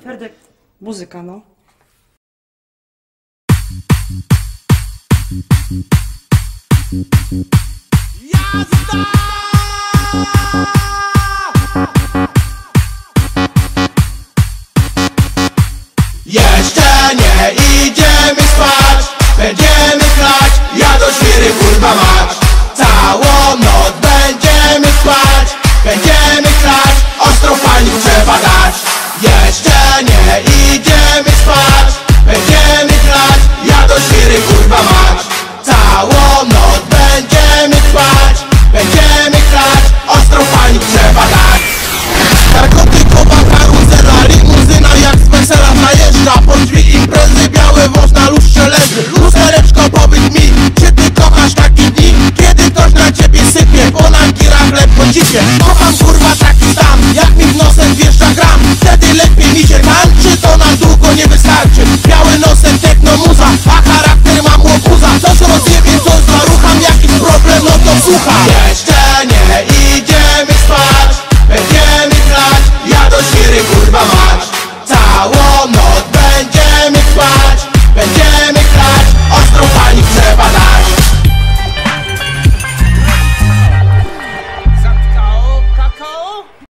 Ferdek, muzyka, no. Jazda! Jeszcze nie idziemy spać, będziemy chlać, ja do świry kurwa mać. Całą noc będziemy spać, będziemy chlać, ostro paliw trzeba dać. Jeszcze nie idziemy spać, będziemy chlać, ja do świry kurwa mać. Całą noc będziemy spać, będziemy chlać, ostro paliw trzeba dać. Narkotykowa karuzela, limuzyna jak z wesela najeżdża. Po drzwi imprezy, białe włos na lustrze leży. Lustereczko, powiedz mi, czy ty kochasz takie dni, kiedy ktoś na ciebie sypie, bo na girach chleb po cipie. Kocham kurwa taki stan, jak mi w nosem wjeżdża gram. Wtedy lepiej mi się tańczy, to na długo nie wystarczy. Biały nosem technomuza, a charakter mam łobuza. Coś rozjebie, coś zarucham, jakiś problem, no to słucham.